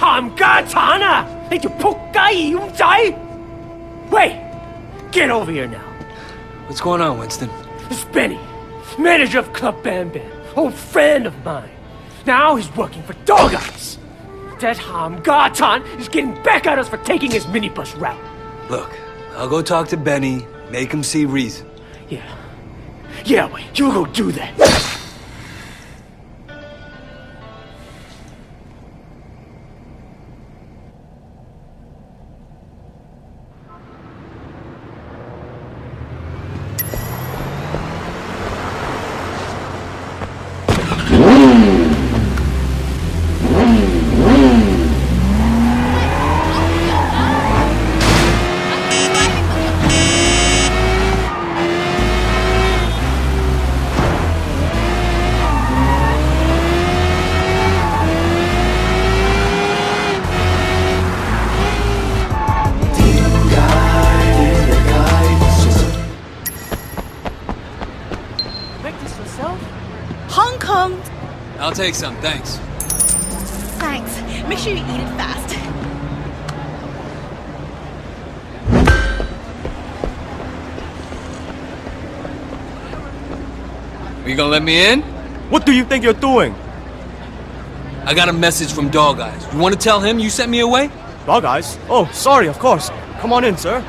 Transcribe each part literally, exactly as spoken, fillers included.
冚家產啊！你條仆街妖仔！喂 ，get over here now. What's going on, Winston? It's Benny, manager of Club Bam Bam, old friend of mine. Now he's working for Dog Eyes. That冚家產is getting back at us for taking his minibus route. Look, I'll go talk to Benny, make him see reason. Yeah. Yeah, wait, you go do that. Hong Kong. I'll take some, thanks. Thanks. Make sure you eat it fast. Are you gonna let me in? What do you think you're doing? I got a message from Dog Eyes. You want to tell him you sent me away? Dog Eyes? Oh, sorry, of course. Come on in, sir.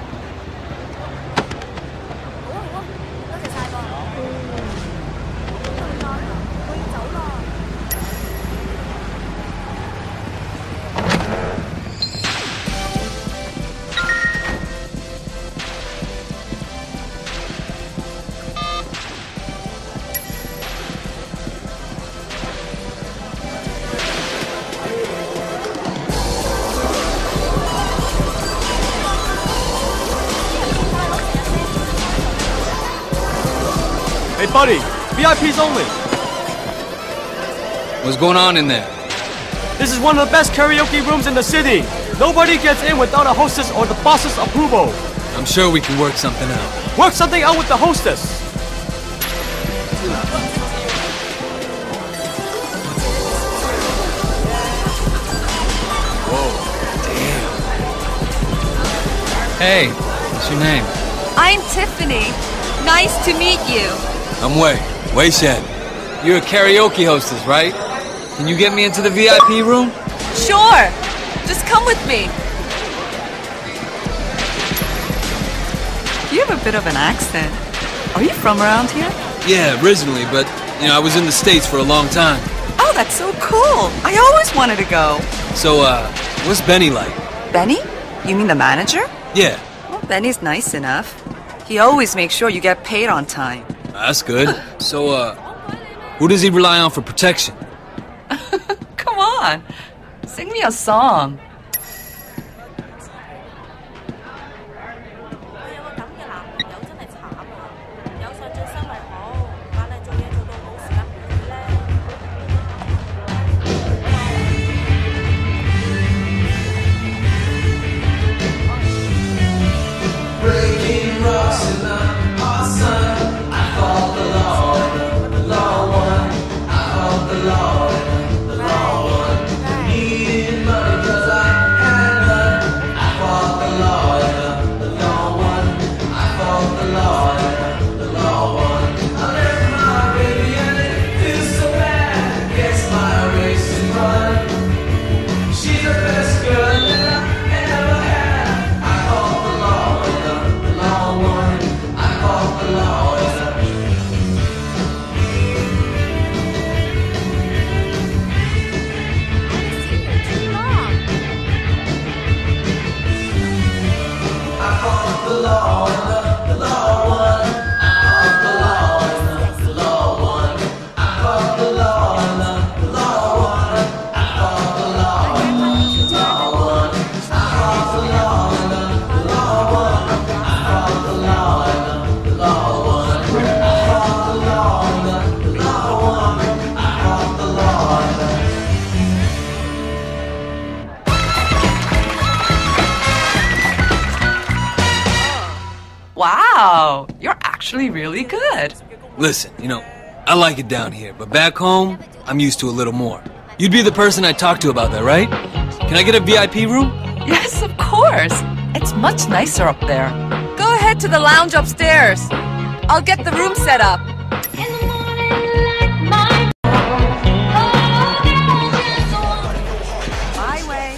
Hey, buddy, V I Ps only. What's going on in there? This is one of the best karaoke rooms in the city. Nobody gets in without a hostess or the boss's approval. I'm sure we can work something out. Work something out with the hostess. Hey, what's your name? I'm Tiffany. Nice to meet you. I'm Wei. Wei Shen. You're a karaoke hostess, right? Can you get me into the V I P room? Sure. Just come with me. You have a bit of an accent. Are you from around here? Yeah, originally, but, you know, I was in the States for a long time. Oh, that's so cool. I always wanted to go. So, uh, what's Benny like? Benny? You mean the manager? Yeah. Well, Benny's nice enough. He always makes sure you get paid on time. That's good. So, uh, who does he rely on for protection? Come on. Sing me a song. Wow, you're actually really good. Listen, you know, I like it down here, but back home, I'm used to a little more. You'd be the person I talk to about that, right? Can I get a V I P room? Yes, of course. It's much nicer up there. Go ahead to the lounge upstairs. I'll get the room set up. My way.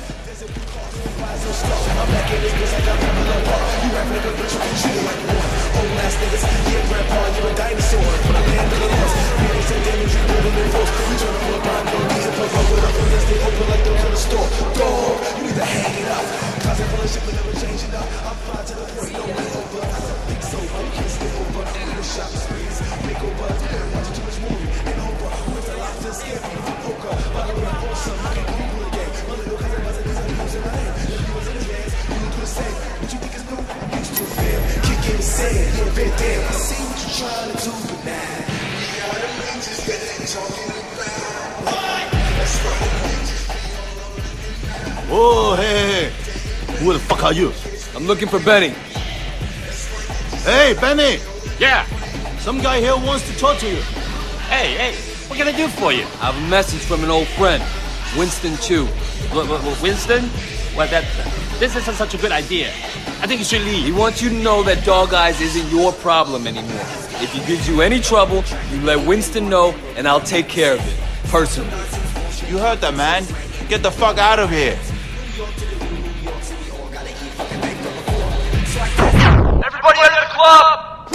Whoa, hey, hey, hey. Who the fuck are you? I'm looking for Benny. Hey, Benny! Yeah. Some guy here wants to talk to you. Hey, hey, what can I do for you? I have a message from an old friend, Winston Chu. W w Winston? Well, that this isn't such a good idea. I think you should leave. He wants you to know that Dog Eyes isn't your problem anymore. If he gives you any trouble, you let Winston know, and I'll take care of it. Personally. You heard that, man. Get the fuck out of here. Everybody out of the club!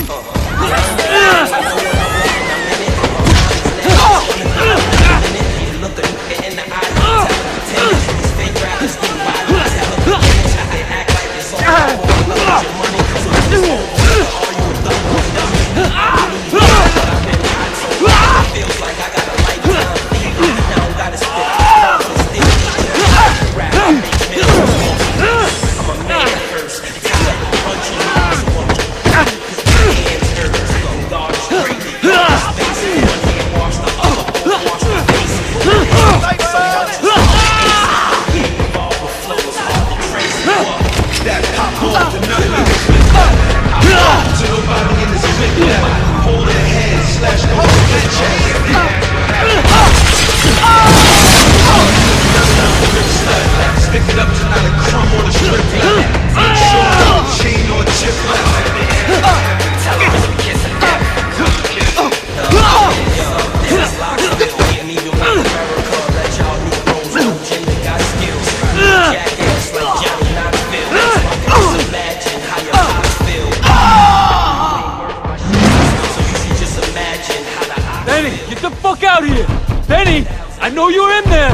Benny, get the fuck out here! Benny, I know you're in there!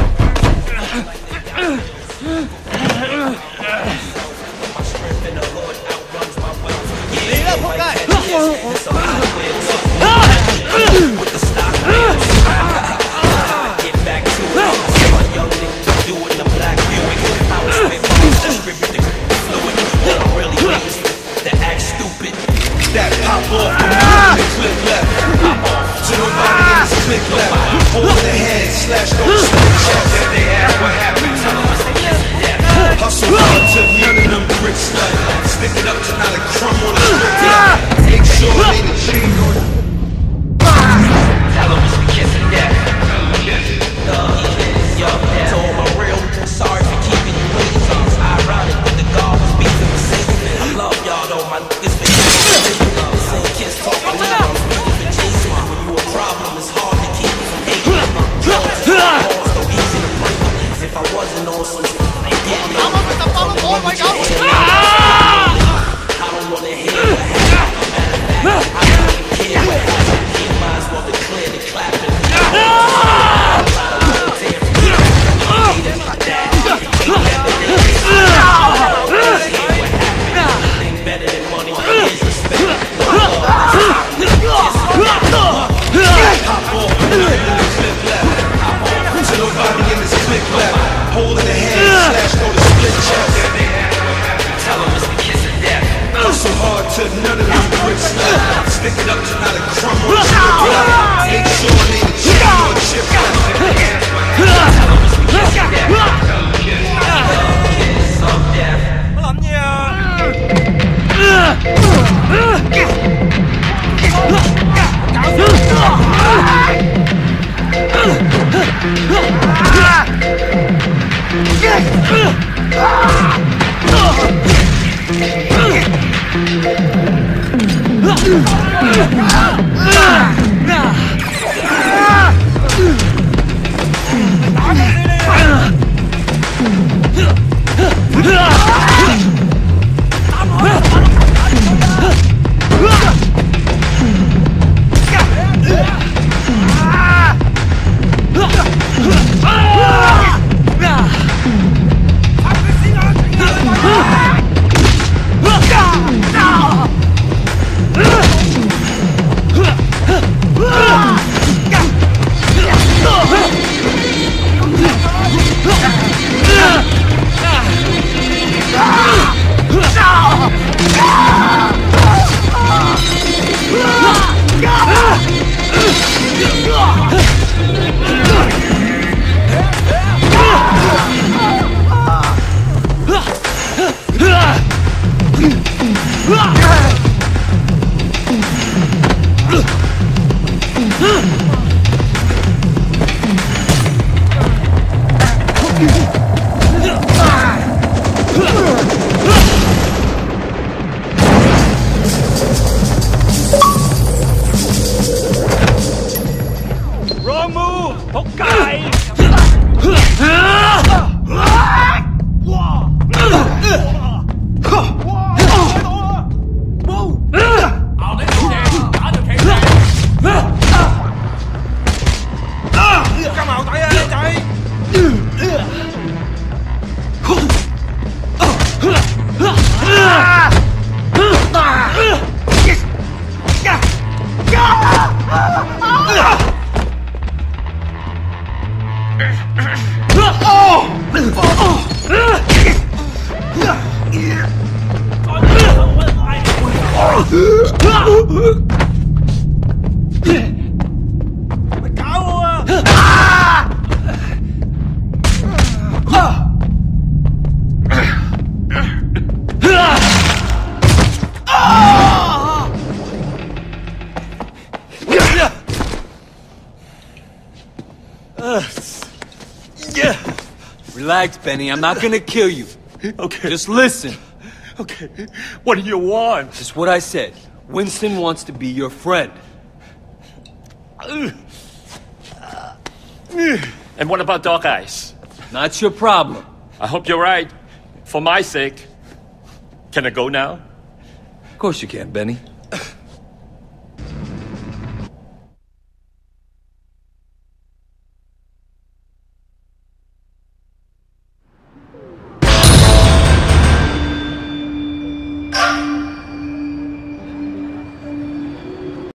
That pop off the moon and click left. Pop off to nobody in this click left. Hold the head, slash those check that they ask what happened. Hustle hard till none of them bricks left. Stick it up to not a crumb on the strip left. Make sure it ain't a chain on it. Tell them it's the kiss of death. No, he is young death. Told my real, sorry for keeping you waiting. It's ironic with the God was beefing with Satan. I love y'all though, my niggas been I don't wanna hear what happened. I don't even care what happened. Relax, Benny. I'm not gonna kill you. Okay. Just listen. Okay. What do you want? Just what I said. Winston wants to be your friend. And what about Dog Eyes? Not your problem. I hope you're right. For my sake. Can I go now? Of course you can, Benny.